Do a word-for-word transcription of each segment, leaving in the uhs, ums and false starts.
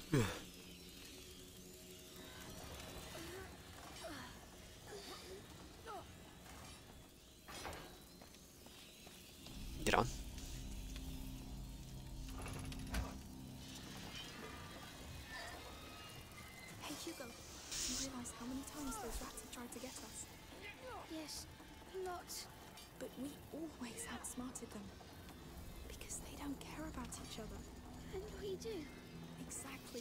Get on. Hey Hugo, you realize how many times those rats have tried to get us? Yes, lots. But we always outsmarted them. Because they don't care about each other. And we do. Exactly.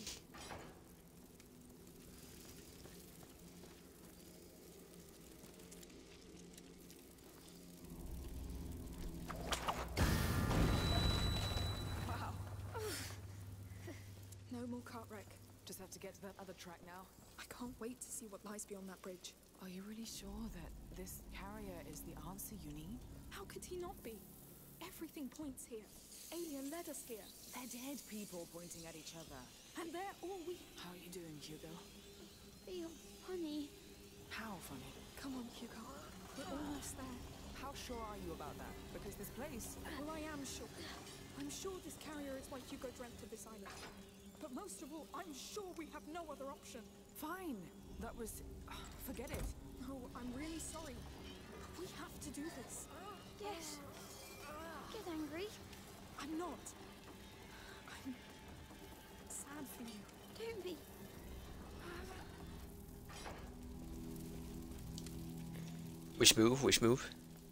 Wow. No more cart wreck. Just have to get to that other track now. I can't wait to see what lies beyond that bridge. Are you really sure that this carrier is the answer you need? How could he not be? Everything points here. Alien led us here. They're dead people pointing at each other. And they're all we... How are you doing, Hugo? Feel funny. How funny? Come on, Hugo. We're almost there. How sure are you about that? Because this place... Well, I am sure. I'm sure this carrier is why Hugo dreamt of this island. But most of all, I'm sure we have no other option. Fine. That was... forget it. No, I'm really sorry. We have to do this. Yes. Get angry. I'm not. I'm sad for you. Don't be. Which move? Which move?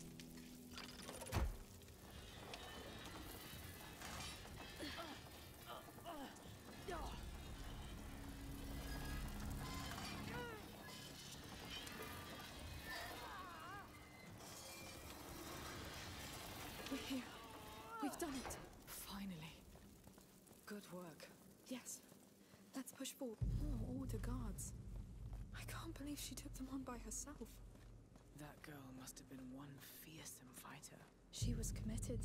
We're here. We've done it. Finally. Good work. Yes. Let's push forward. Oh, order guards. I can't believe she took them on by herself. That girl must have been one fearsome fighter. She was committed.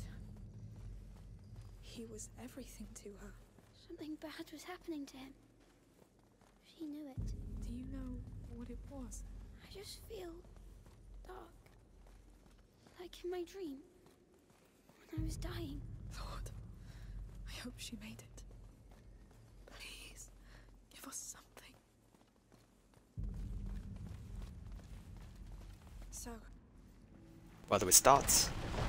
He was everything to her. Something bad was happening to him. She knew it. Do you know what it was? I just feel dark. Like in my dream. When I was dying. Lord, I hope she made it. Please, give us something. So, Well, do we start?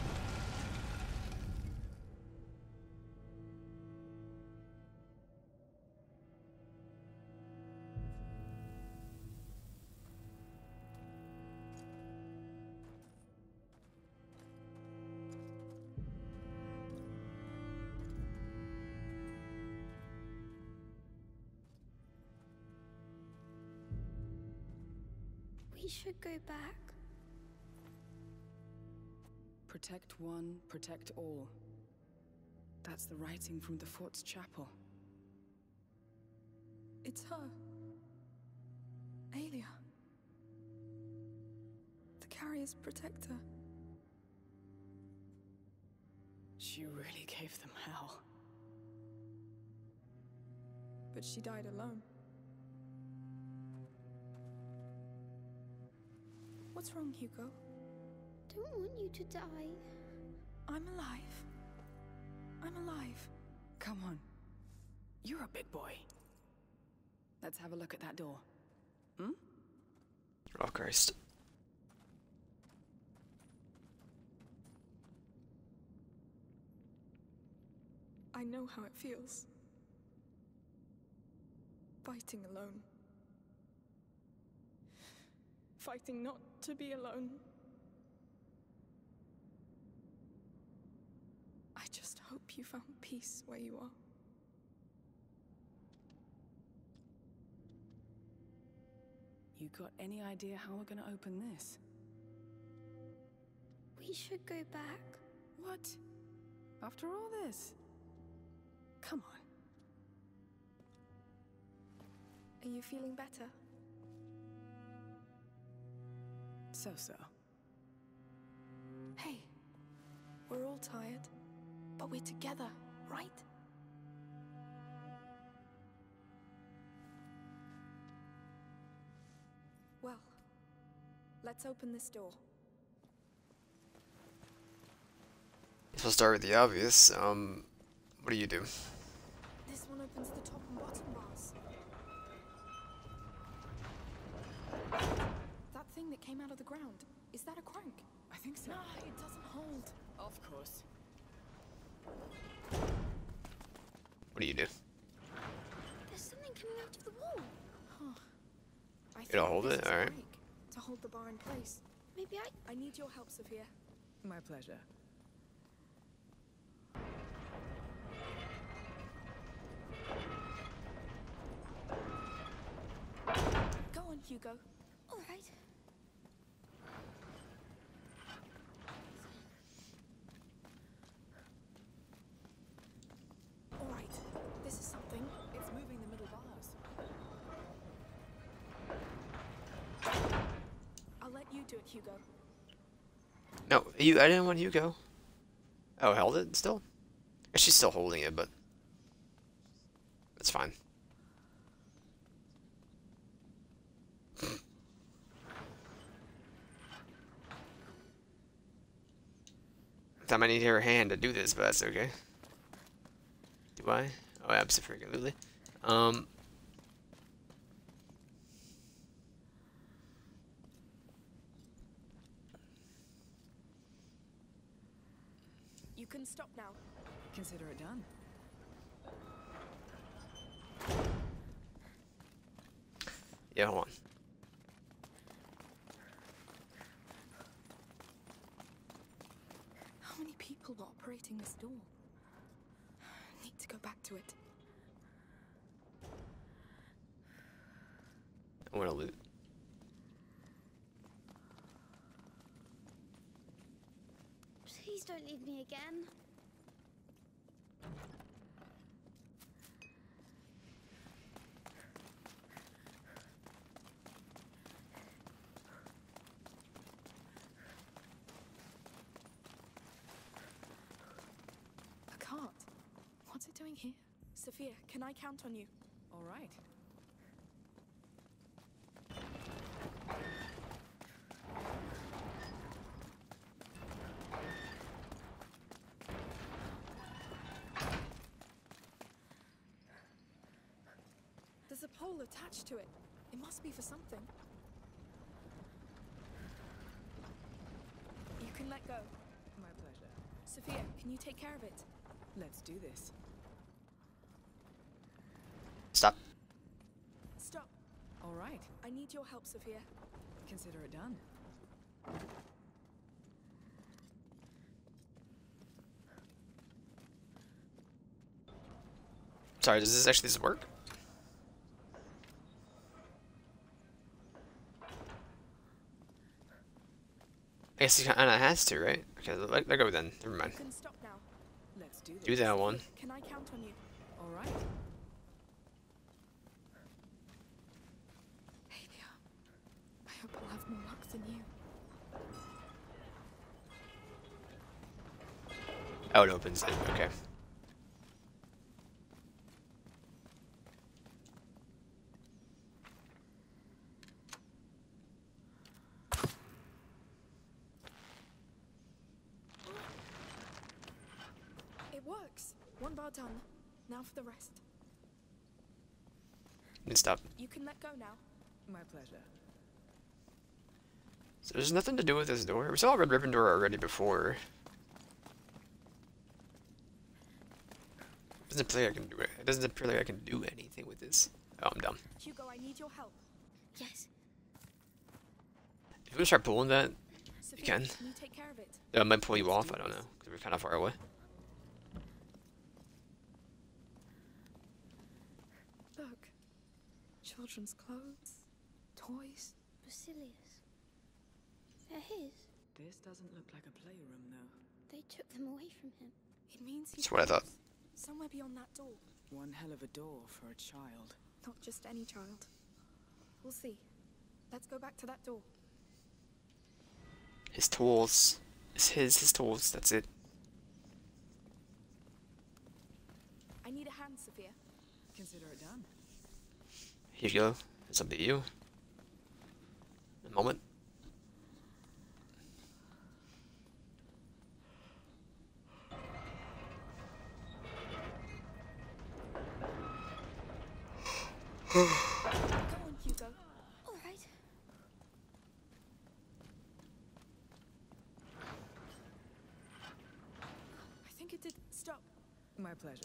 We should go back. Protect one, protect all. That's the writing from the fort's chapel. it's her. Aelia. The carrier's protector. She really gave them hell. But she died alone. What's wrong, Hugo? Don't want you to die. I'm alive. I'm alive. Come on. You're a big boy. Let's have a look at that door. Hmm? Oh, Christ. I know how it feels. Fighting alone. Fighting not to be alone. I just hope you found peace where you are. You got any idea how we're gonna open this? We should go back. What? After all this? Come on. Are you feeling better? So-so. Hey, we're all tired, but we're together, right? Well, let's open this door. So I'll start with the obvious. Um, what do you do? This one opens the top and bottom bars. That thing that came out of the ground, is that a crank? I think so. No, it doesn't hold. Of course. What do you do? There's something coming out of the wall. Huh. I think It'll hold this it? is a Alright. crank to hold the bar in place. Maybe I... I need your help, Sophia. My pleasure. Go on, Hugo. All right. All right. This is something. It's moving the middle bars. I'll let you do it, Hugo. No, you. I didn't want Hugo. Oh, held it still? She's still holding it, but that's fine. Time I need her hand to do this, but that's okay. Do I? Oh, absolutely. Um. You can stop now. Consider it done. Yeah, hold on. How many people are operating this door? Need to go back to it. I want to loot. Please don't leave me again. A cart. What's it doing here? Sophia, can I count on you? All right. There's a pole attached to it. It must be for something. You can let go. My pleasure. Sophia, can you take care of it? Let's do this. Stop. Stop. All right. I need your help, Sophia. Consider it done. Sorry, does this actually work? I guess he kind of has to, right? Okay, let, let go then. Never mind. You can stop now. Let's do this. Do that one. Can I count on you? All right. Aelia, I hope I'll have more luck than you. Oh, it opens it. Okay. It works. One bar done. Now for the rest. And stop. You can let go now. My pleasure. So there's nothing to do with this door. We saw a red ribbon door already before. It doesn't appear like I can do it. It doesn't appear like I can do anything with this. Oh, I'm dumb. Hugo, I need your help. Yes. If we start pulling that, Sophia, can. Can you take care of it? that might pull you off. I don't know, because we're kind of far away. Look. Children's clothes. Toys. Basilius. They're his. This doesn't look like a playroom, though. They took them away from him. It means he's That's what I thought. somewhere beyond that door. One hell of a door for a child. Not just any child. We'll see. Let's go back to that door. His tools. It's his, his tools. That's it. I need a hand, Sophia. Consider it done. Here you go. It's up to you. A moment. Go on, Hugo. All right. I think it did. Stop. My pleasure.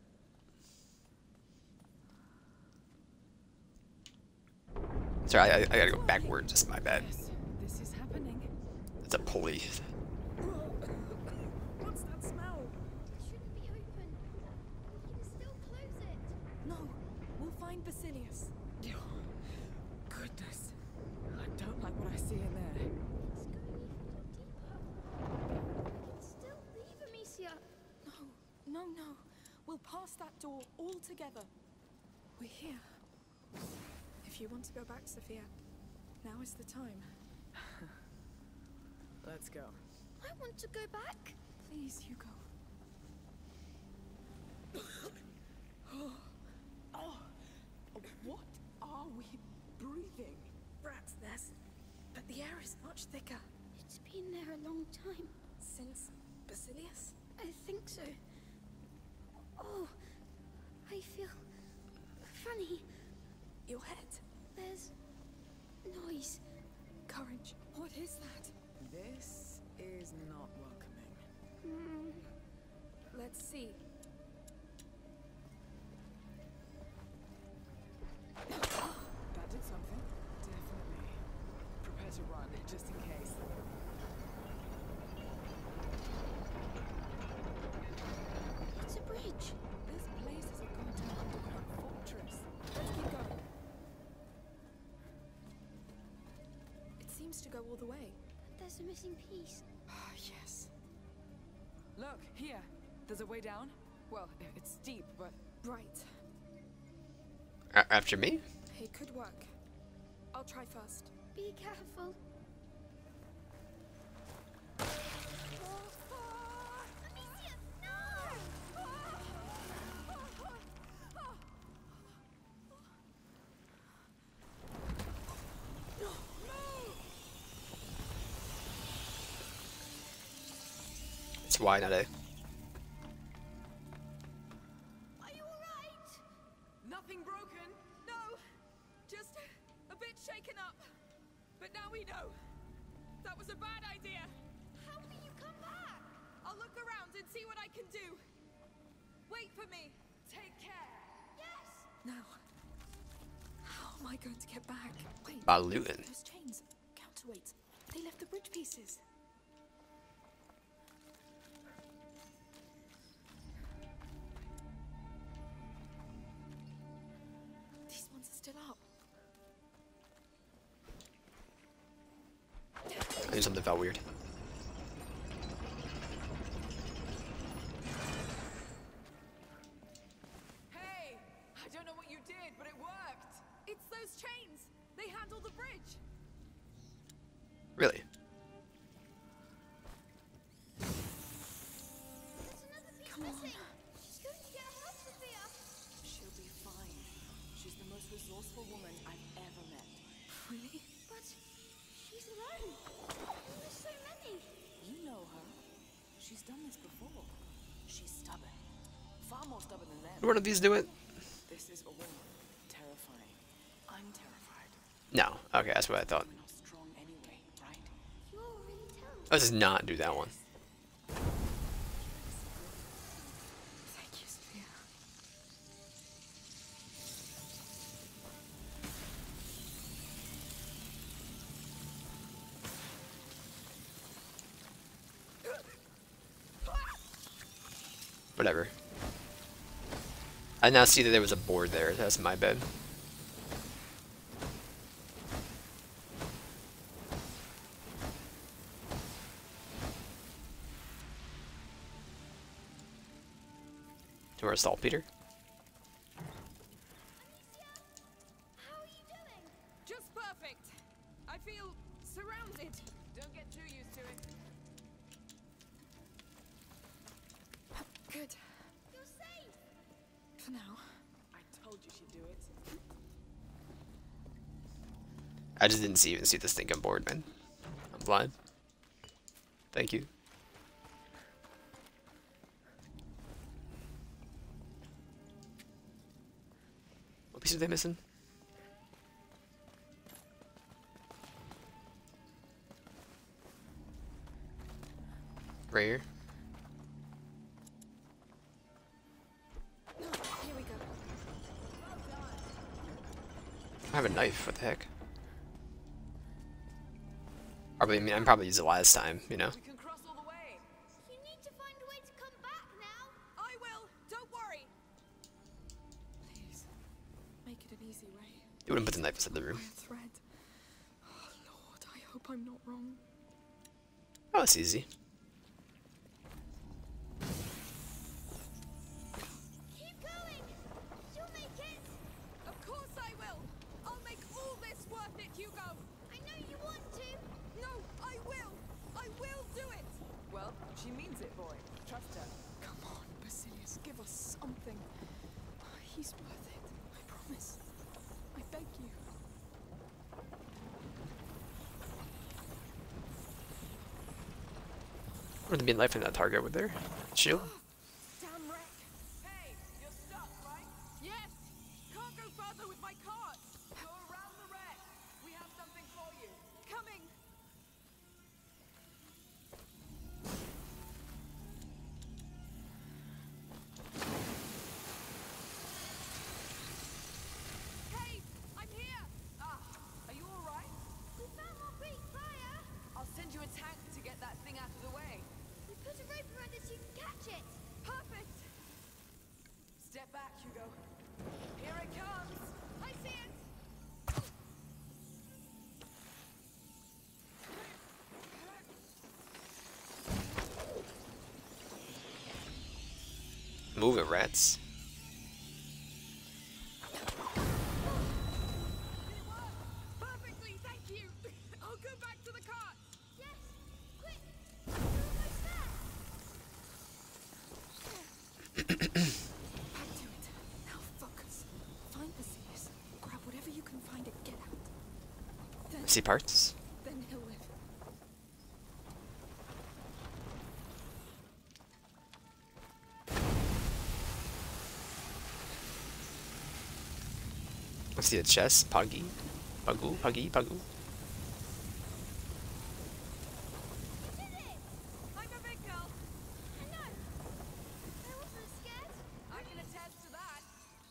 Sorry, I, I gotta go backwards. That's my bad. Yes, this is happening. It's a pulley. What's that smell? It shouldn't be open. We can still close it. No, we'll find Basilius. Goodness. I don't like what I see in there. It's going even deeper. We can still leave Amicia. No, no, no. We'll pass that door all together. We're here. If you want to go back, Sophia, now is the time. Let's go. I want to go back. Please, Hugo. Oh, what are we breathing? Rat's nest. But the air is much thicker. It's been there a long time. Since Basilius? I think so. Oh, I feel funny. Your head. There's noise. Courage. What is that? This is not welcoming. Mm. Let's see. That did something. Definitely. Prepare to run, just in case. It's a bridge. This place is a goddamn underground fortress. Let's keep going. It seems to go all the way. There's a missing piece. Ah, yes. Look, here. There's a way down. Well, it's steep, but Right. A- after me? It could work. I'll try first. Be careful. Amicia, no! It's Y, not A. Are you alright? nothing broken. No! Just a bit shaken up. But now we know. That was a bad idea. How will you come back? I'll look around and see what I can do. Wait for me. Take care. Yes! Now, how am I going to get back? Wait. By looting. Those chains. Counterweights. They left the bridge pieces. These ones are still up. I knew something felt weird. Hey! I don't know what you did, but it worked. It's those chains. They handle the bridge. Really? There's another piece Come on. missing. She's going to get help, Sophia. She'll be fine. She's the most resourceful woman I've ever met. Really? But she's alone. There's so many. You know her. She's done this before. She's stubborn. Far more stubborn than them. Did one of these do it? This is all terrifying. I'm terrified. No. Okay, that's what I thought. We're not strong anyway, right? You're already telling. Let's just not do that one. Thank you, Sophia. Whatever. I now see that there was a board there. That's my bad. Do you want to saltpeter? How are you doing? Just perfect. I feel surrounded. Don't get too used to it. Good. You're safe. For now. I told you she'd do it. I just didn't see even see this thing on board, man. I'm blind. Thank you. What piece are they missing? right here. No, here we go. I have a knife. What the heck? Probably. I mean, I probably used it last time. You know. We can cross all the way. You need to find a way to come back now. I will. Don't worry. Please, make it an easy way. You wouldn't put the knife inside the room. By a thread. Oh Lord, I hope I'm not wrong. Oh, it's easy. Keep going. You'll make it. Of course I will. I'll make all this worth it, Hugo. I know you want to. No, I will. I will do it. Well, she means it, boy. Trust her. Come on, Basilius, give us something. He's worth it. I promise. I beg you. Would there be a knife in that target over there? Shield? Damn wreck. Hey, you're stuck, right? Yes. Can't go further with my cart. Go around the wreck. We have something for you. Coming. Hey, I'm here. Ah, are you all right? We found more Greek fire. I'll send you a tank to get that thing out of the way. We put a rope around it so you can catch it. Perfect. Step back, Hugo. Here it comes. I see it. Move it, rats. It worked. Perfectly, thank you. I'll go back to the cart. Yes. Quick. You're almost there. Back to it. Now focus. Find Basilius. Grab whatever you can find and get out. Then, See parts? then he'll live. I see a chest. Puggy. Puggu. Puggy. Puggu. We did it. I'm a big girl. I know. I wasn't scared. I can attest to that.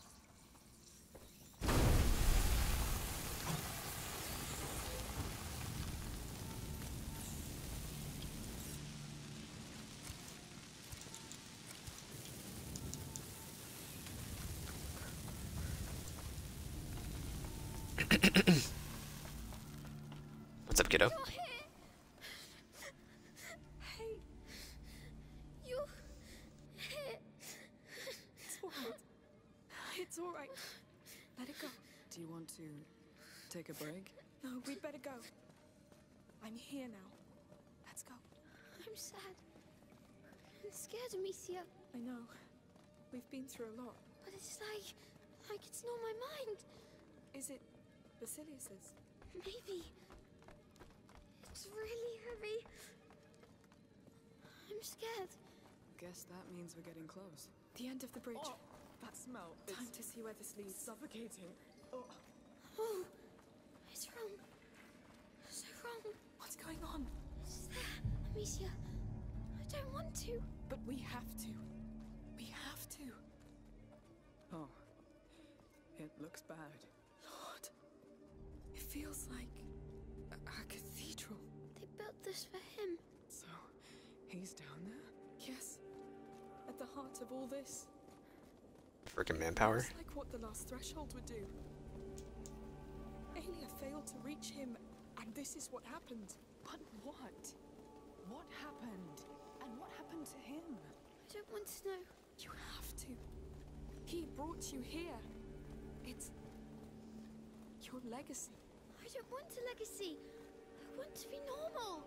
What's up, kiddo? You're here. Hey, You're here. it's all right. It's all right. Let it go. Do you want to take a break? No, we'd better go. I'm here now. Let's go. I'm sad. I'm scared, Amicia. I know. We've been through a lot. But it's like, like it's not my mind. Is it Basilius's? Maybe. It's really heavy. I'm scared. Guess that means we're getting close. The end of the bridge. That smell. Time to see where this leads. suffocating. Oh, it's wrong. So wrong. What's going on? It's there, Amicia. I don't want to. But we have to. We have to. Oh, it looks bad. Lord. It feels like a, a cathedral. They built this for him. So, he's down there? Yes. At the heart of all this. Frickin' manpower. It's like what the last threshold would do. Aelia failed to reach him, and this is what happened. But what? What happened? And what happened to him? I don't want to know. You have to. He brought you here. It's your legacy. I don't want a legacy. I want to be normal.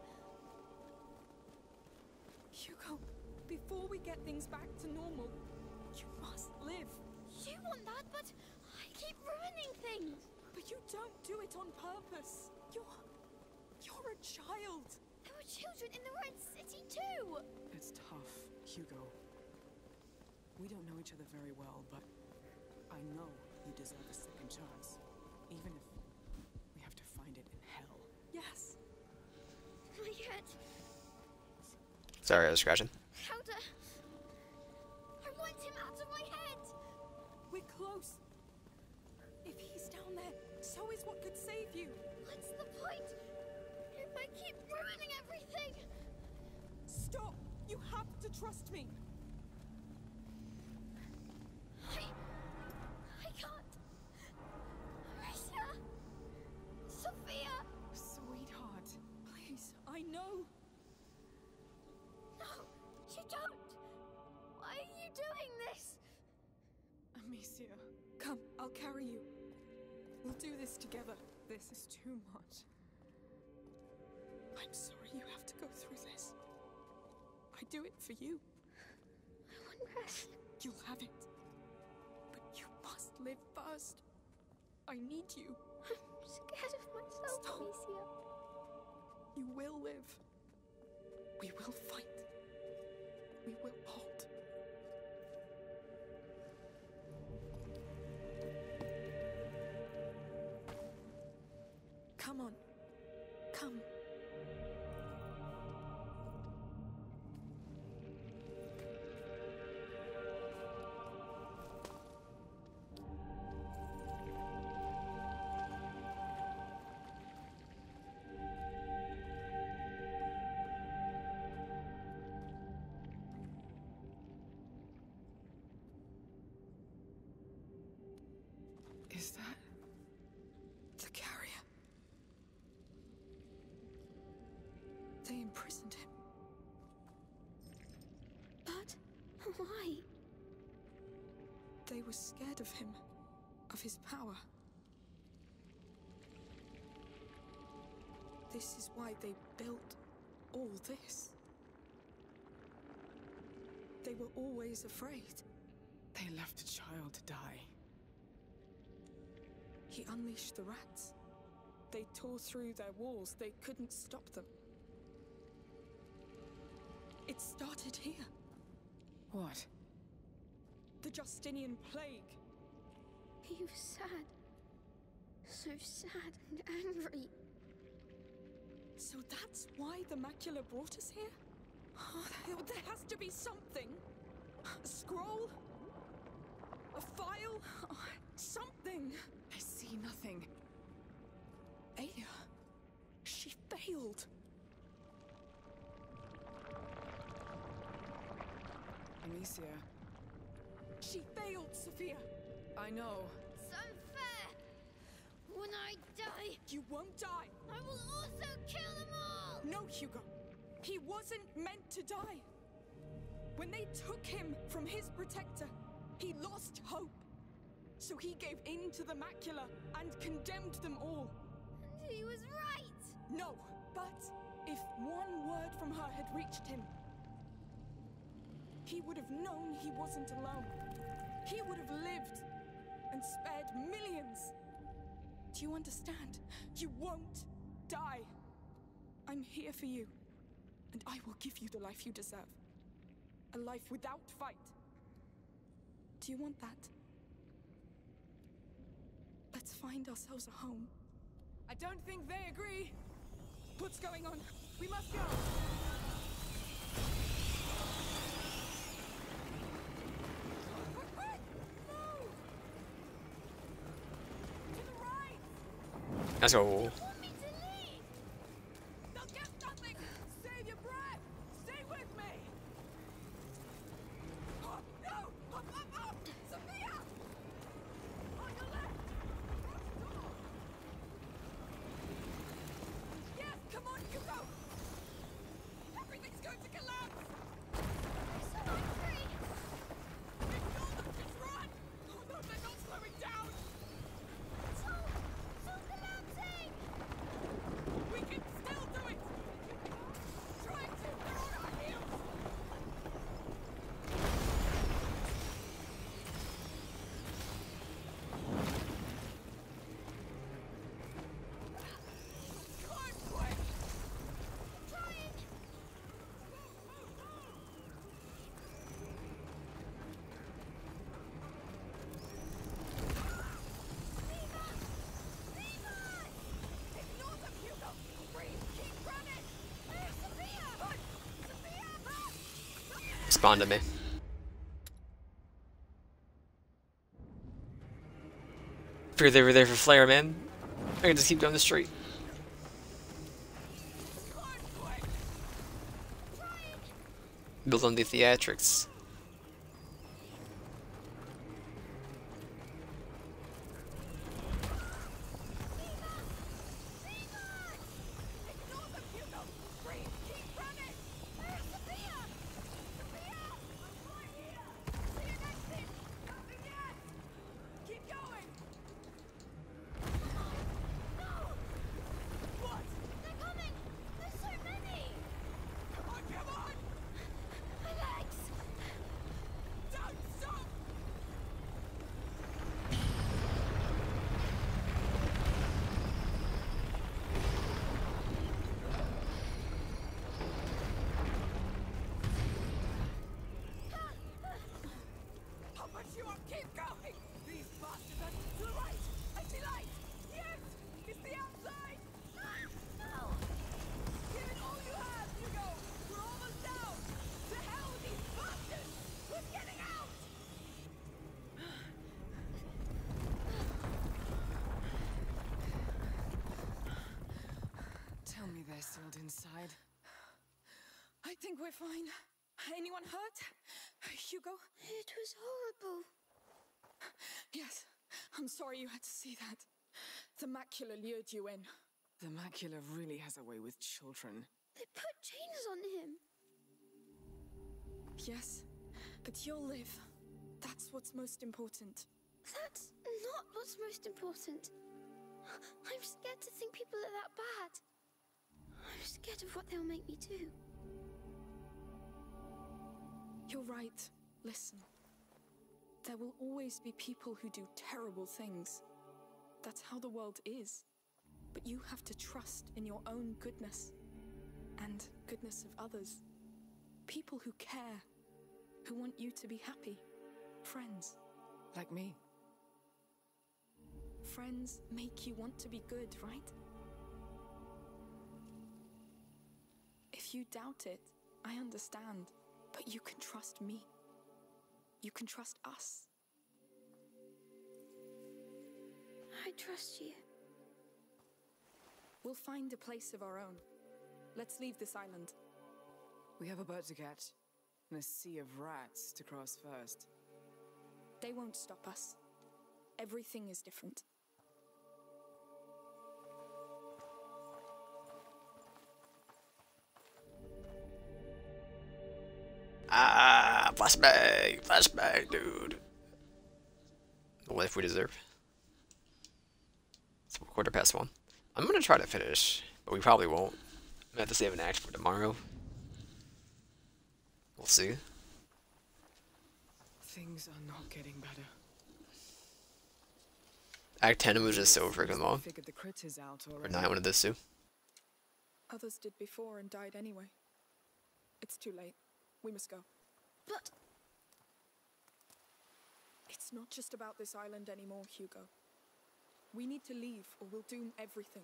Hugo, before we get things back to normal, you must live. You want that, but I keep ruining things. But you don't do it on purpose. You're... you're a child. There were children in the Red City too. It's tough, Hugo. We don't know each other very well, but I know you deserve a second chance. Even if we have to find it in hell. Yes. Not yet. Sorry, I was scratching. How to... I want him out of my head! We're close. If he's down there, so is what could save you. What's the point if I keep ruining everything? Stop! You have to trust me. I... I can't. Amicia! Sophia! Sweetheart, please, I know. No, you don't! Why are you doing this? Amicia, come, I'll carry you. We'll do this together. This is too much. I'm sorry you have to go through this. I do it for you. I want rest. You'll have it. But you must live first. I need you. I'm scared of myself, Stop. Amicia. You will live. We will fight. We will hold. Come on. Come. Is that the carrier? They imprisoned him. But why? They were scared of him, of his power. This is why they built all this. They were always afraid. They left a child to die. He unleashed the rats. They tore through their walls. They couldn't stop them. It started here. What? The Justinian plague. He was sad. So sad and angry. So that's why the macula brought us here? Oh, there, there has to be something. A scroll? A file? Oh, something. I see nothing. Aya. She failed. Amicia. She failed, Sophia. I know. It's unfair! When I die, You won't die. I will also kill them all! No, Hugo. He wasn't meant to die. When they took him from his protector, he lost hope. So he gave in to the macula and condemned them all. And he was right! No, but if one word from her had reached him, he would have known he wasn't alone. He would have lived and spared millions. Do you understand? You won't die. I'm here for you, and I will give you the life you deserve. A life without fight. Do you want that? Let's find ourselves a home. I don't think they agree. What's going on? We must go! Let's go. You want me to leave? They'll get nothing! Save your breath! Stay with me! Oh, no! Up, up, up! Sophia! On your left! Across the door! Yes, come on, Hugo! Everything's going to collapse! So I'm free! Ignore them, just run! Oh no, they're not slowing down! It's all, it's all collapsing! Spawn to me. Figured they were there for Flare, man. I can just keep going the street. Build on the theatrics. Tell me they're sealed inside. I think we're fine. Anyone hurt? Hugo? It was horrible. Yes. I'm sorry you had to see that. The macula lured you in. The macula really has a way with children. They put chains on him. Yes, but you'll live. That's what's most important. That's not what's most important. I'm scared to think people are that bad. I'm scared of what they'll make me do. You're right. Listen. There will always be people who do terrible things. That's how the world is. But you have to trust in your own goodness. And goodness of others. People who care. Who want you to be happy. Friends. Like me. Friends make you want to be good, right? If you doubt it, I understand. But you can trust me. You can trust us. I trust you. We'll find a place of our own. Let's leave this island. We have a boat to catch, and a sea of rats to cross first. They won't stop us. Everything is different. Ah, flashbang, flashbang, dude. The life we deserve. It's a quarter past one. I'm gonna try to finish, but we probably won't. I'm gonna have to save an act for tomorrow. We'll see. Things are not getting better. Act ten was just so freaking long. Figured the critters out Or already. nine, one of this too. Others did before and died anyway. It's too late. We must go. But It's not just about this island anymore, Hugo. We need to leave or we'll doom everything.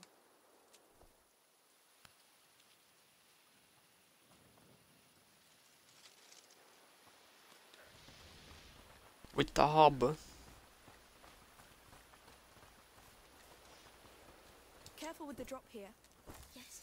With the hub. Careful with the drop here. yes.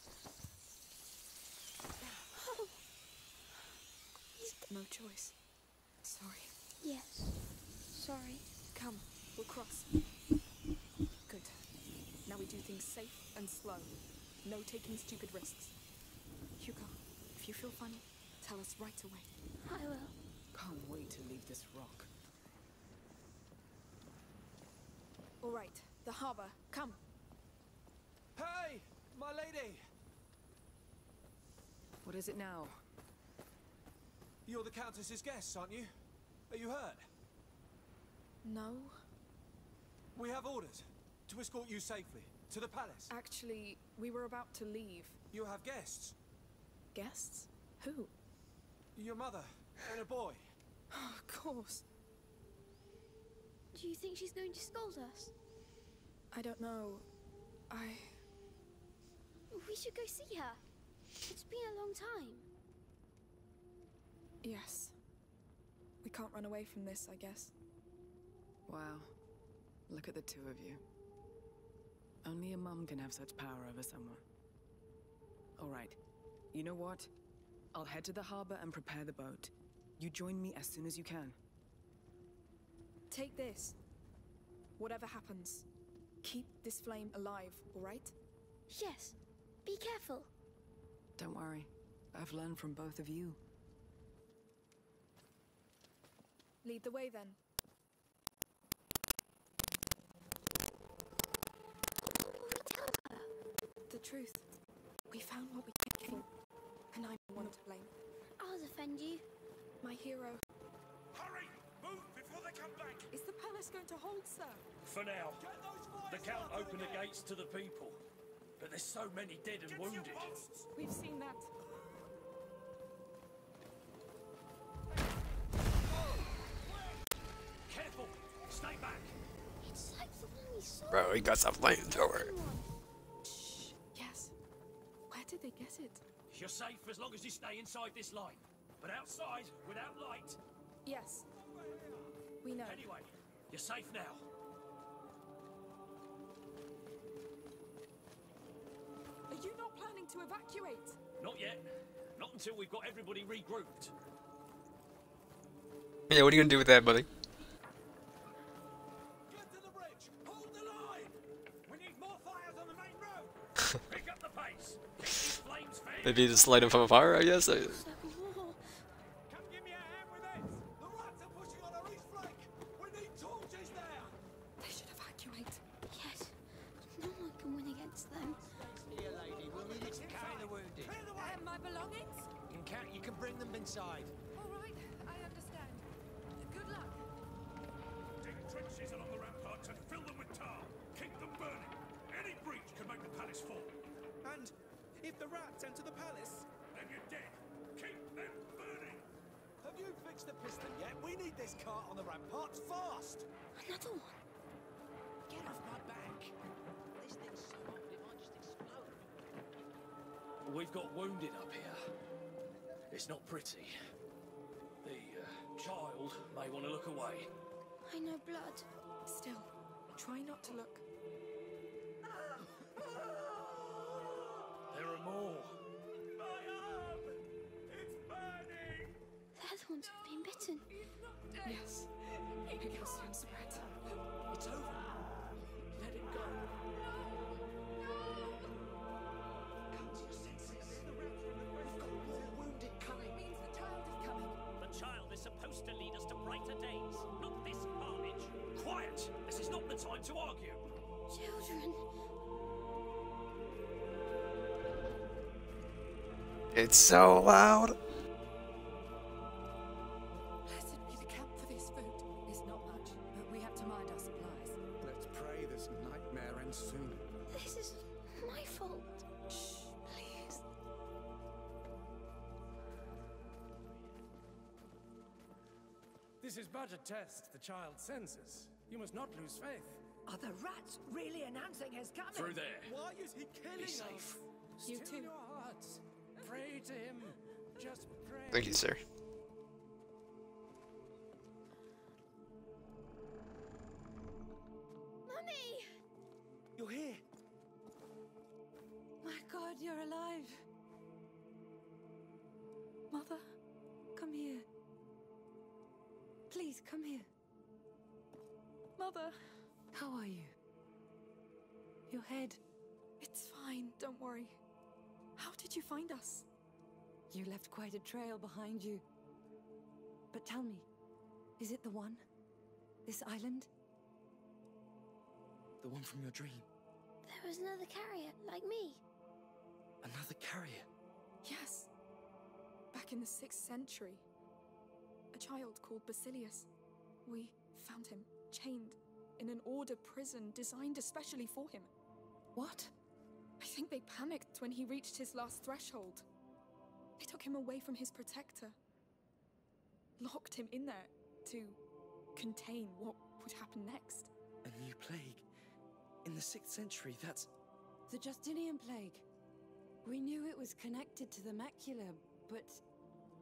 No choice. Sorry. Yes. Sorry. Come, we'll cross. Good. Now we do things safe and slow. No taking stupid risks. Hugo, if you feel funny, tell us right away. I will. Can't wait to leave this rock. All right, the harbor. Come. Hey, my lady! What is it now? You're the Countess's guests, aren't you? Are you hurt? No. We have orders to escort you safely to the palace. Actually, we were about to leave. You have guests. Guests? Who? Your mother and a boy. Oh, of course. Do you think she's going to scold us? I don't know. I... We should go see her. It's been a long time. Yes. We can't run away from this, I guess. Wow. Look at the two of you. Only a mum can have such power over someone. All right. You know what? I'll head to the harbor and prepare the boat. You join me as soon as you can. Take this. Whatever happens, keep this flame alive, all right? Yes. Be careful. Don't worry. I've learned from both of you. Lead the way, then. What will we tell her? The truth. We found what we came for, and I'm the one to blame. I'll defend you. My hero. Hurry! Move before they come back! Is the palace going to hold, sir? For now. The Count opened the gates to the people. But there's so many dead and wounded. We've seen that. Careful! Stay back! It's like the one we saw. Bro, he got some flamethrower. Shh. Yes. Where did they get it? You're safe as long as you stay inside this line. But outside, without light... Yes. We know. Anyway, you're safe now. Are you not planning to evacuate? Not yet. Not until we've got everybody regrouped. Yeah, what are you gonna do with that, buddy? Get to the bridge! Hold the line! We need more fires on the main road! Pick up the pace! These flames fair. Maybe just light him from fire, I guess. I... So more. Come give me a hand with this! The rats are pushing on our east flank! We need torches there! They should evacuate. Yes. No one can win against them. Here, lady. We'll need it to carry the wounded. Clear the way! And my belongings? You can, you can bring them inside. All right, I understand. Good luck. Dig trenches along the ramparts and fill them with tar. Keep them burning. Any breach can make the palace fall. And if the rats enter the palace, Then you're dead. Keep them burning. have you fixed the piston yet? We need this cart on the ramparts fast! Another one. Get off my back. This thing's so hot it might just explode. We've got wounded up here. It's not pretty. The uh, child may want to look away. I know blood. Still, try not to look. There are more. My arm! It's burning! They're the ones who've been bitten. Yes. It will soon spread. It's over. Let it go. Come to your senses. We've got more wounded coming. Means the child is coming. The child is supposed to lead us to brighter days, not this carnage. Quiet! This is not the time to argue. Children. It's so loud. Blessed be the camp for this food. It's not much, but we have to mind our supplies. Let's pray this nightmare ends soon. This is my fault. Shh, please. This is but a test the child's senses. You must not lose faith. Are the rats really announcing his coming? Through there. Why is he killing Be us? safe. You Still too. your hearts. Pray to him. Just pray. Thank you, sir. Mummy! You're here. My God, you're alive. Mother, come here. Please, come here. Mother. How are you? Your head. It's fine, don't worry. How did you find us? You left quite a trail behind you. But tell me, is it the one? This island? The one from your dream. There was another carrier, like me. Another carrier. Yes. Back in the sixth century. A child called Basilius. We found him, chained, in an order prison designed especially for him. What? I think they panicked when he reached his last threshold. They took him away from his protector. Locked him in there to contain what would happen next. A new plague. In the sixth century, that's... The Justinian plague. We knew it was connected to the macula, but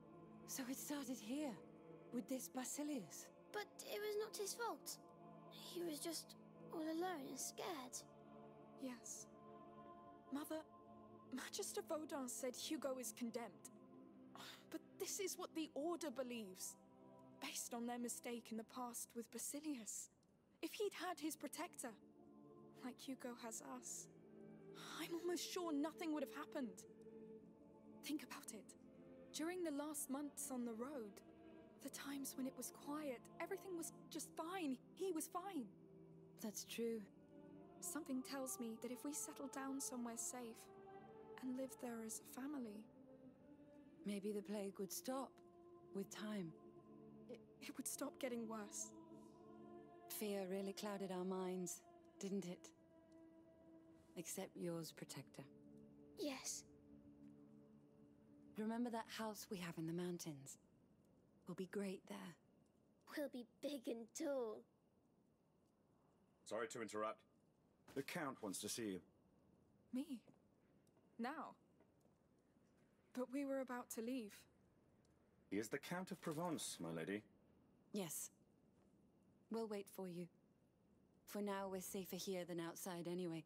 So it started here, with this Basilius. But it was not his fault. He was just all alone and scared. Yes. Mother, Magister Vaudin said Hugo is condemned. But this is what the Order believes, based on their mistake in the past with Basilius. If he'd had his protector, like Hugo has us, I'm almost sure nothing would have happened. Think about it. During the last months on the road, the times when it was quiet, everything was just fine. He was fine. That's true. Something tells me that if we settle down somewhere safe and live there as a family, maybe the plague would stop with time. It, it would stop getting worse. Fear really clouded our minds, didn't it? Except yours, Protector. Yes. Remember that house we have in the mountains? We'll be great there. We'll be big and tall. Sorry to interrupt. The Count wants to see you. Me? Now? But we were about to leave. He is the Count of Provence, my lady. Yes. We'll wait for you. For now, we're safer here than outside anyway.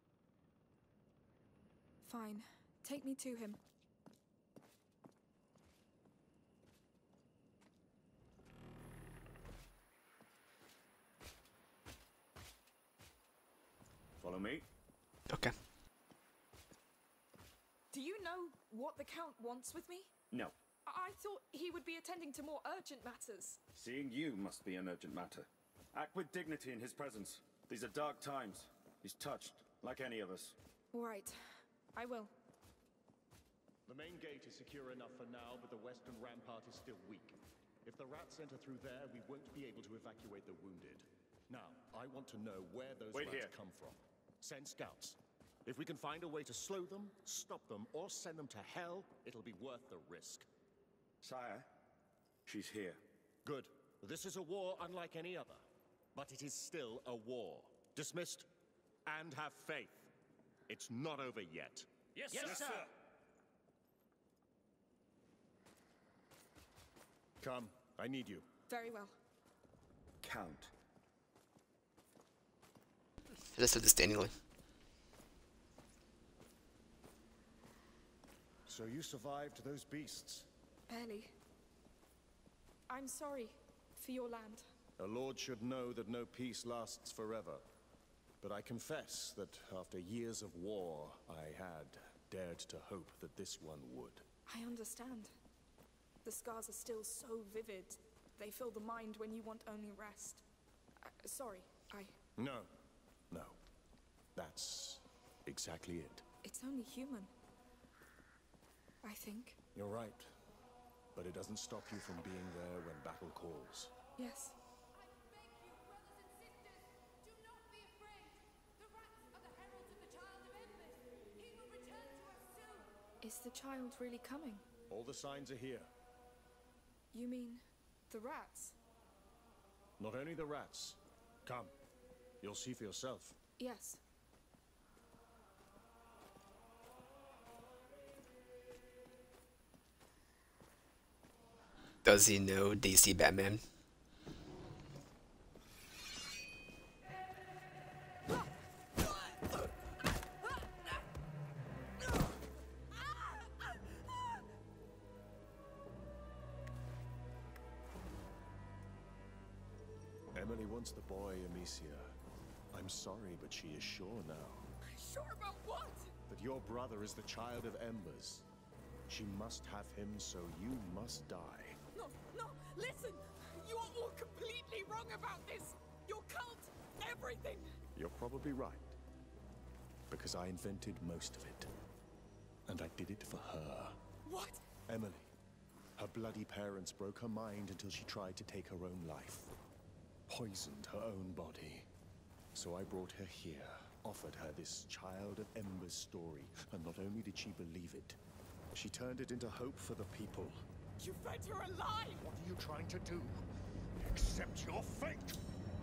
Fine. Take me to him. Follow me. Okay. Do you know what the Count wants with me? No. I, I thought he would be attending to more urgent matters. Seeing you must be an urgent matter. Act with dignity in his presence. These are dark times. He's touched, like any of us. All right. I will. The main gate is secure enough for now, but the western rampart is still weak. If the rats enter through there, we won't be able to evacuate the wounded. Now, I want to know where those Wait rats here. come from. Send scouts. If we can find a way to slow them, stop them, or send them to hell, it'll be worth the risk. Sire, she's here. Good. This is a war unlike any other. But it is still a war. Dismissed. And have faith. It's not over yet. Yes, Yes, sir. sir. Come, I need you. Very well. Count. I just said this standingly. So you survived those beasts? Barely. I'm sorry for your land. A lord should know that no peace lasts forever. But I confess that after years of war, I had dared to hope that this one would. I understand. The scars are still so vivid. They fill the mind when you want only rest. Uh, sorry, I... No. No. That's exactly it. It's only human. I think. You're right. But it doesn't stop you from being there when battle calls. Yes. Is the child really coming? All the signs are here. You mean the rats? Not only the rats. Come. You'll see for yourself. Yes. Does he know D C Batman? Emily wants the boy, Amicia. I'm sorry, but she is sure now. Sure about what? That your brother is the child of Embers. She must have him, so you must die. No, no, listen! You are all completely wrong about this! Your cult, everything! You're probably right. Because I invented most of it. And I did it for her. What? Emily. Her bloody parents broke her mind until she tried to take her own life. Poisoned her own body. So I brought her here, offered her this Child of Embers story, and not only did she believe it, she turned it into hope for the people. You fed her alive! What are you trying to do? Accept your fate!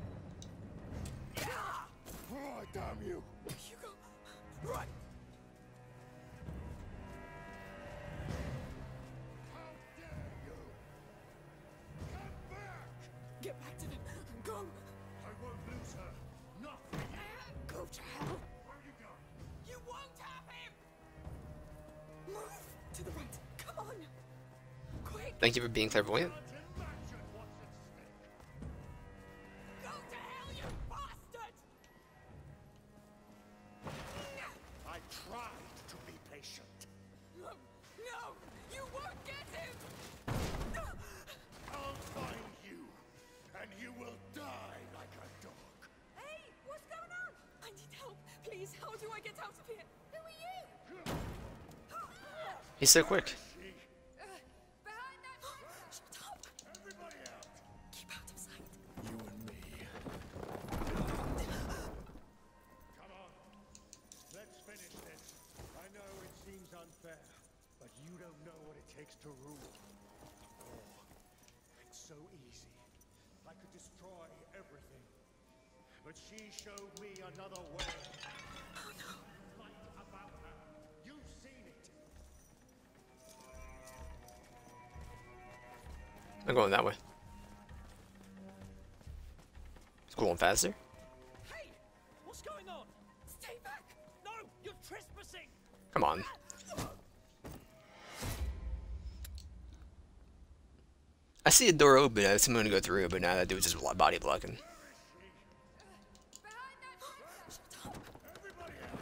Yeah! Oh, damn you! Hugo, run! How dare you! Thank you for being clairvoyant. Go to hell, you bastard! I tried to be patient. No, no, you won't get him! I'll find you, and you will die like a dog. Hey, what's going on? I need help. Please, how do I get out of here? Who are you? He's so quick. Uh, behind that Shut up! Everybody out. Keep out of sight. You and me. Come on. Let's finish this. I know it seems unfair, but you don't know what it takes to rule. Oh, it's so easy. I could destroy everything. But she showed me another way. Oh no. Light about her. You've seen it. I'm going that way. It's going faster. Hey! What's going on? Stay back! No! You're trespassing! Come on. I see a door open. I assume I'm gonna go through, but now that dude's just body blocking. Behind that Shut up! Everybody out.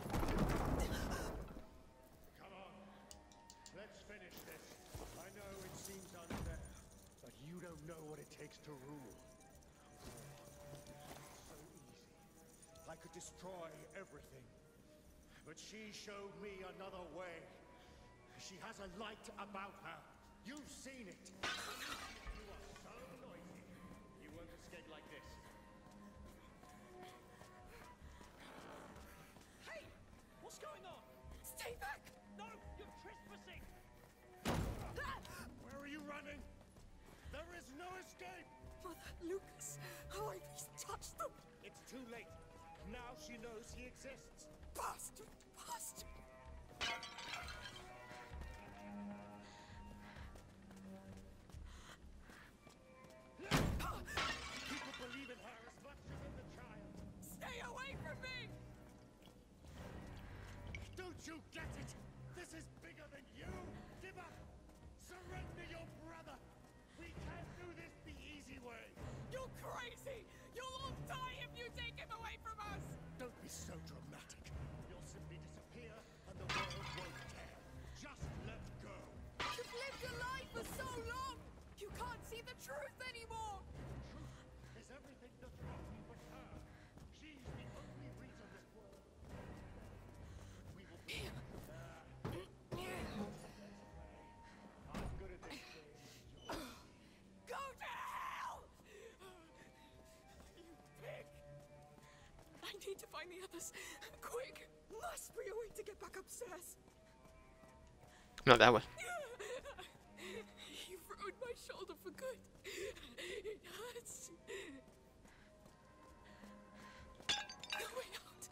Come on. Let's finish this. I know it seems unfair, but you don't know what it takes to rule. Oh, so easy. I could destroy everything. But she showed me another way. She has a light about her. You've seen it. You are so noisy. You won't escape like this. Hey! What's going on? Stay back! No! You're trespassing! Where are you running? There is no escape! Mother, Lucas, how I please touch them! It's too late. Now she knows he exists. Bastard! Bastard! People believe in her as much as in the child. Stay away from me! Don't you get it? This is bigger than you! Give up! Surrender your brother! We can't do this the easy way! You're crazy! You'll all die if you take him away from us! Don't be so dramatic. You'll simply disappear and the world won't care. Just let go. You've lived your life for so long! You can't see the truth anymore! Truth is everything that's wrong with her. She's the only reason this world... We will be... I'm good at this game. Go to hell! You pig! I need to find the others. Quick! Must be a way to get back upstairs. Not that way. You've ruined my shoulder for good. It hurts. No way out.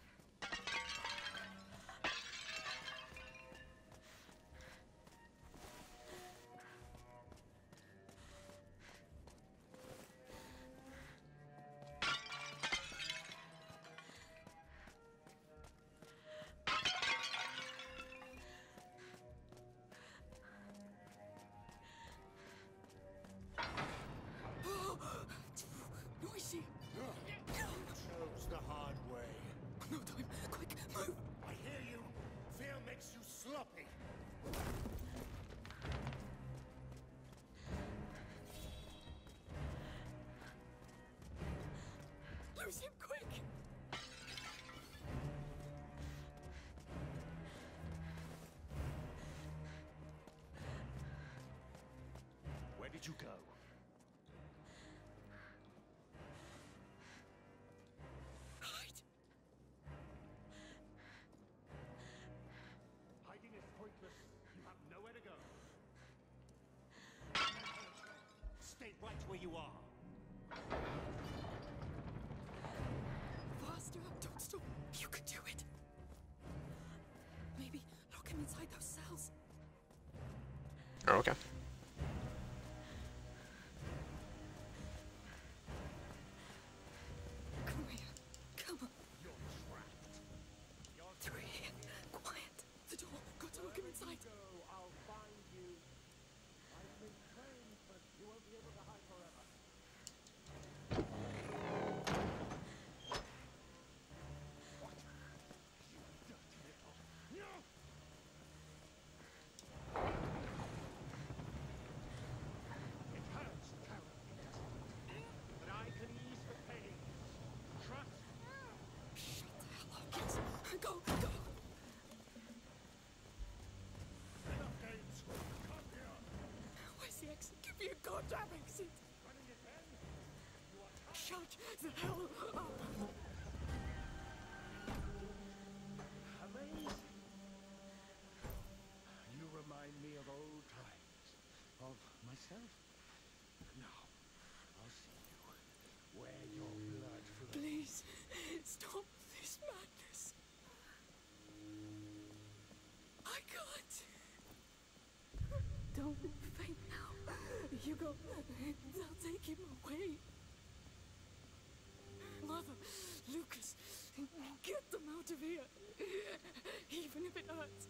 Noisy. Chose the hard way. No time. Quick, move. I hear you. Fear makes you sloppy. Lose him quick. Where did you go? Hide. Hiding is pointless. You have nowhere to go. Stay right where you are. Faster. Don't stop. You can do it. Maybe lock him inside those cells. Oh, okay. Come here. Come on. You're trapped. Through here. Quiet. The door. Got to lock him inside. Go, I'll find you. I your driving seat! Shut the hell up! Amazing. You remind me of old times, of myself. Now, I'll see you where your blood flows. Please, stop this madness. I can't. Don't faint now. Hugo, they'll take him away. Mother, Lucas, get them out of here. Even if it hurts.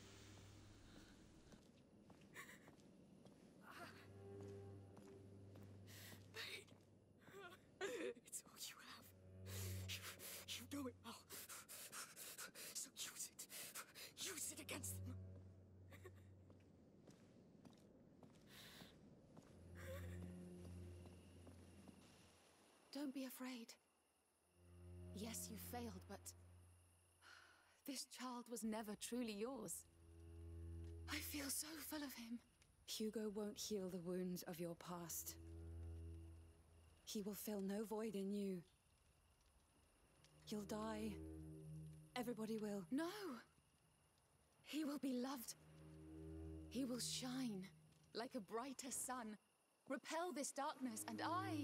Pain. It's all you have. You, you know it well. So use it. Use it against them. Don't be afraid. Yes, you failed, but this child was never truly yours. I feel so full of him. Hugo won't heal the wounds of your past. He will fill no void in you. You'll die. Everybody will. No! He will be loved. He will shine like a brighter sun, repel this darkness, and I...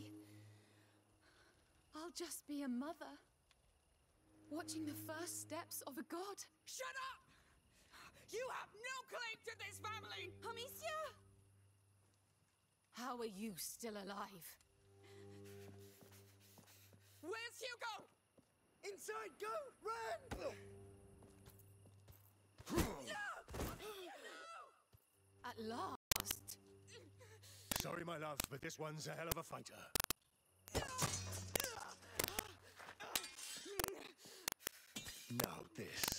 I'll just be a mother, watching the first steps of a god. Shut up! You have no claim to this family! Amicia! How are you still alive? Where's Hugo? Inside, go! Run! At last. Sorry, my love, but this one's a hell of a fighter. Now this.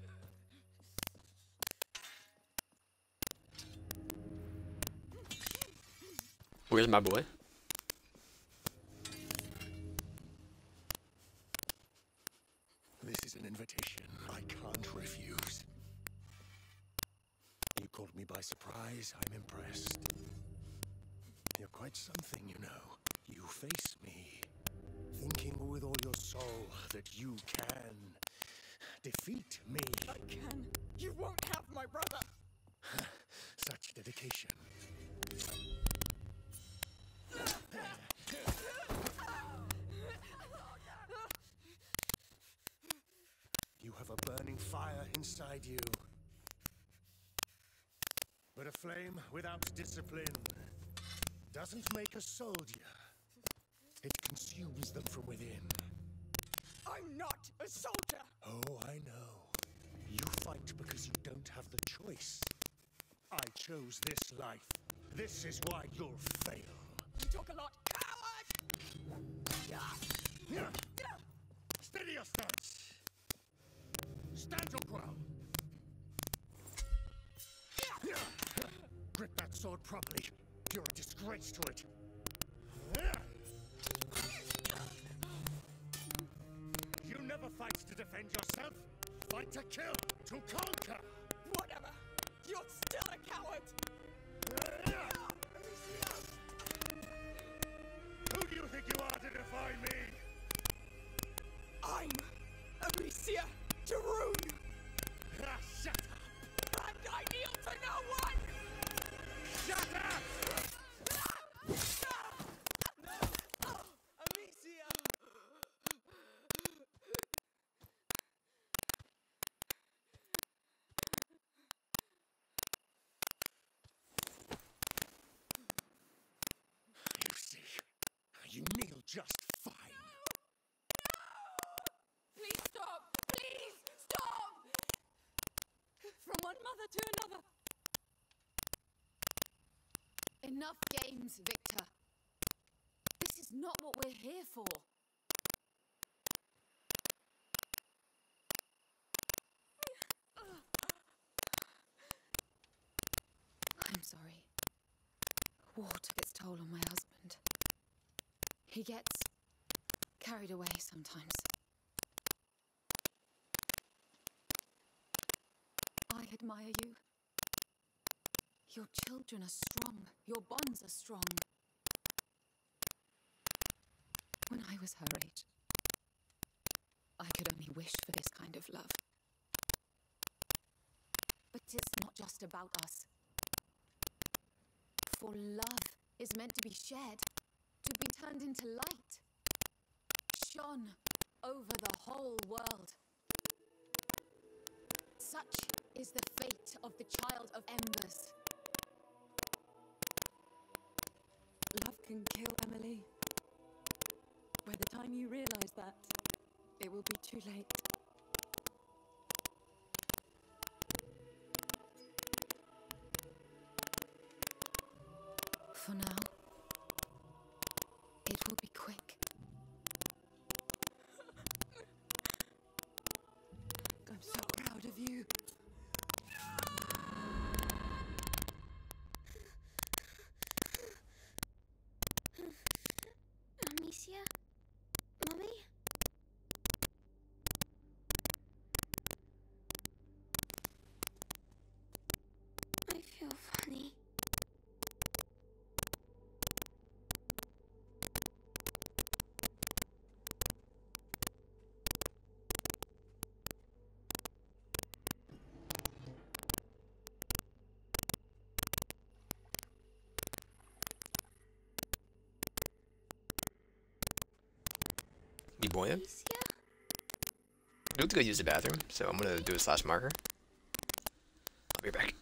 Where's my boy? This is an invitation I can't refuse. You caught me by surprise. I'm impressed. You're quite something, you know. You face me, thinking with all your soul that you can defeat me. I can. You won't have my brother. Such dedication. You have a burning fire inside you. But a flame without discipline doesn't make a soldier. It consumes them from within. I'm not a soldier! Oh, I know. You fight because you don't have the choice. I chose this life. This is why you'll fail. You talk a lot. Coward! Steady your stance. Stand your ground. Grip that sword properly. You're a disgrace to it. You never fight to defend yourself. Fight to kill, to conquer. Whatever. You're still a coward. Who do you think you are to defy me? I'm Amicia de Rune. Ah, shut up. And I kneel to no one. Shut up! Amicia! You see, you kneel just fine. Please stop! Please stop! From one mother to another. Enough games, Victor. This is not what we're here for. I'm sorry. War took its toll on my husband. He gets carried away sometimes. I admire you. Your children are strong. Your bonds are strong. When I was her age, I could only wish for this kind of love. But it's not just about us. For love is meant to be shared, to be turned into light, shone over the whole world. Such is the fate of the Child of Embers. Love can kill, Emily. By the time you realize that, it will be too late. For now, it will be quick. I'm so proud of you. Amicia? Mommy? I feel funny. You boy him? Amicia? I have to go use the bathroom, so I'm gonna do a slash marker. I'll be back.